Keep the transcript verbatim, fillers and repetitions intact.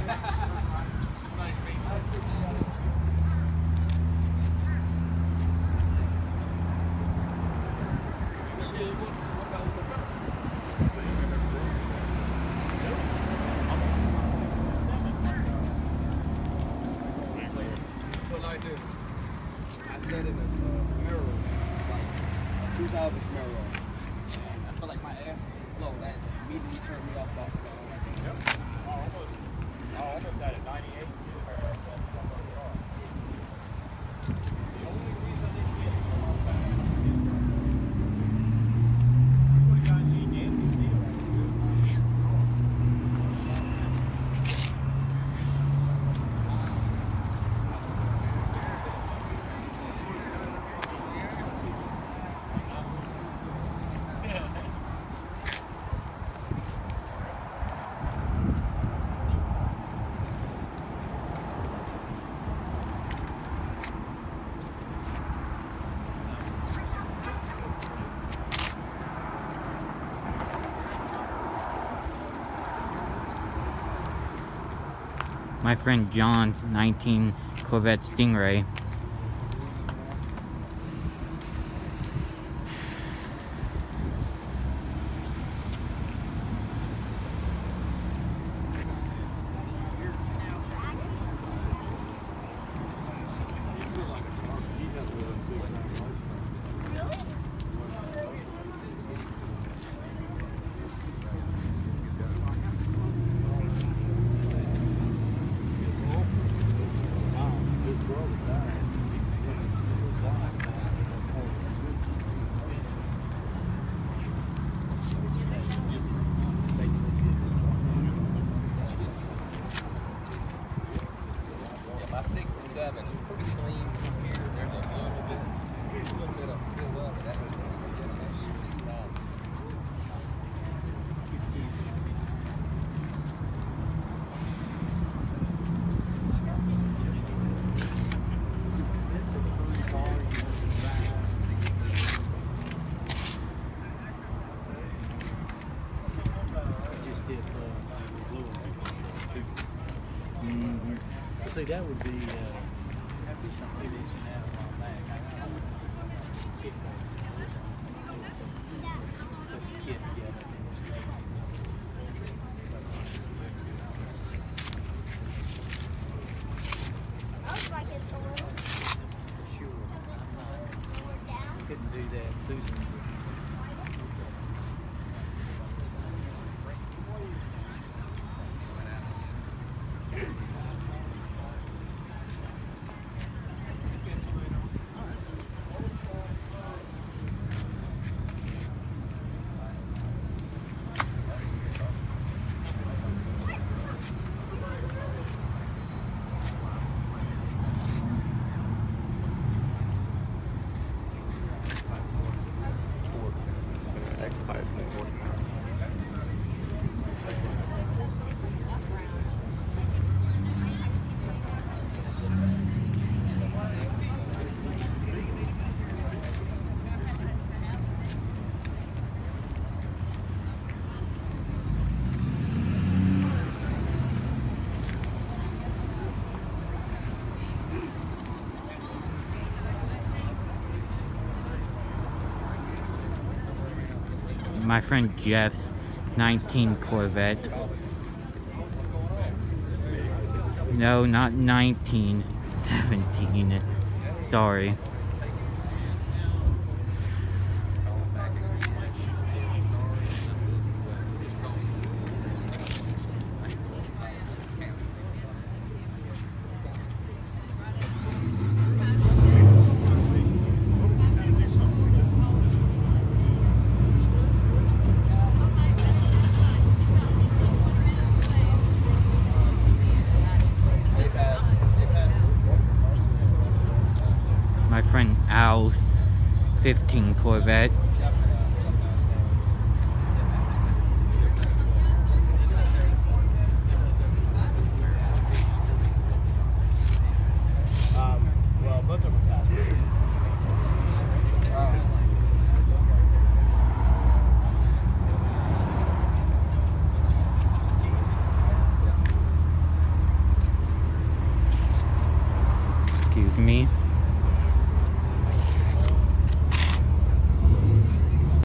My friend John's nineteen Corvette Stingray. See, that would be, uh, that'd be something that you have on back. Get put the kit together. Looks like it's a little. Sure. Couldn't do that. Susan. My friend Jeff's nineteen Corvette. No, not nineteen, seventeen. Sorry. My friend Al's fifteen Corvette. Um, well, both of them are fast. Excuse me.